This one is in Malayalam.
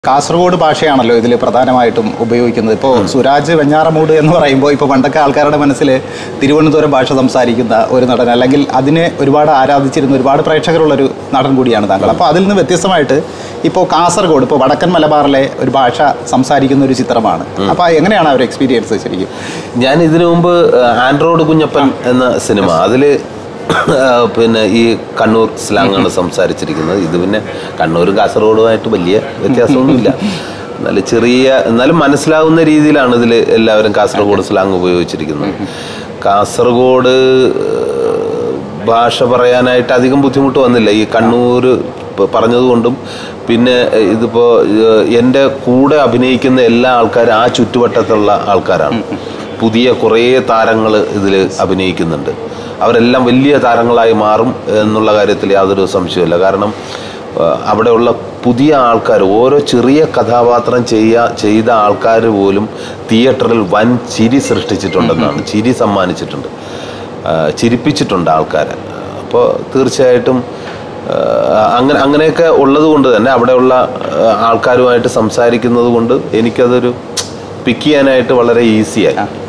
കാസർഗോഡ് ഭാഷയാണല്ലോ ഇതിൽ പ്രധാനമായിട്ടും ഉപയോഗിക്കുന്നത്. ഇപ്പോൾ സുരാജ് വെഞ്ഞാറമൂട് എന്ന് പറയുമ്പോൾ ഇപ്പോൾ പണ്ടൊക്കെ ആൾക്കാരുടെ മനസ്സിൽ തിരുവനന്തപുരം ഭാഷ സംസാരിക്കുന്ന ഒരു നടൻ, അല്ലെങ്കിൽ അതിനെ ഒരുപാട് ആരാധിച്ചിരുന്ന ഒരുപാട് പ്രേക്ഷകരുള്ളൊരു നടൻ കൂടിയാണ് താങ്കൾ. അപ്പോൾ അതിൽ നിന്ന് വ്യത്യസ്തമായിട്ട് ഇപ്പോൾ കാസർഗോഡ്, ഇപ്പോൾ വടക്കൻ മലബാറിലെ ഒരു ഭാഷ സംസാരിക്കുന്ന ഒരു ചിത്രമാണ്. അപ്പോൾ എങ്ങനെയാണ് അവർ എക്സ്പീരിയൻസ് ശരിക്കും? ഞാൻ ഇതിനു മുമ്പ് ആൻഡ്രോയിഡ് കുഞ്ഞപ്പൻ എന്ന സിനിമ, അതിൽ പിന്നെ ഈ കണ്ണൂർ സ്ലാങ്ങാണ് സംസാരിച്ചിരിക്കുന്നത്. ഇത് പിന്നെ കണ്ണൂരും കാസർഗോഡുമായിട്ട് വലിയ വ്യത്യാസമൊന്നുമില്ല. എന്നാലും മനസ്സിലാവുന്ന രീതിയിലാണ് ഇതിൽ എല്ലാവരും കാസർഗോഡ് സ്ലാങ് ഉപയോഗിച്ചിരിക്കുന്നത്. കാസർഗോഡ് ഭാഷ പറയാനായിട്ട് അധികം ബുദ്ധിമുട്ട് വന്നില്ല. ഈ കണ്ണൂർ പറഞ്ഞതുകൊണ്ടും പിന്നെ ഇതിപ്പോൾ എൻ്റെ കൂടെ അഭിനയിക്കുന്ന എല്ലാ ആൾക്കാരും ആ ചുറ്റുവട്ടത്തുള്ള ആൾക്കാരാണ്. പുതിയ കുറേ താരങ്ങൾ ഇതിൽ അഭിനയിക്കുന്നുണ്ട്. അവരെല്ലാം വലിയ താരങ്ങളായി മാറും എന്നുള്ള കാര്യത്തിൽ യാതൊരു സംശയമില്ല. കാരണം അവിടെയുള്ള പുതിയ ആൾക്കാർ, ഓരോ ചെറിയ കഥാപാത്രം ചെയ്ത ആൾക്കാർ പോലും തിയേറ്ററിൽ വൻ ചിരി സൃഷ്ടിച്ചിട്ടുണ്ടെന്നാണ്, ചിരി സമ്മാനിച്ചിട്ടുണ്ട്, ചിരിപ്പിച്ചിട്ടുണ്ട് ആൾക്കാരെ. അപ്പോൾ തീർച്ചയായിട്ടും അങ്ങനെയൊക്കെ ഉള്ളത് കൊണ്ട് തന്നെ അവിടെയുള്ള ആൾക്കാരുമായിട്ട് സംസാരിക്കുന്നത് കൊണ്ട് എനിക്കതൊരു പിക്ക് ചെയ്യാനായിട്ട് വളരെ ഈസിയായി.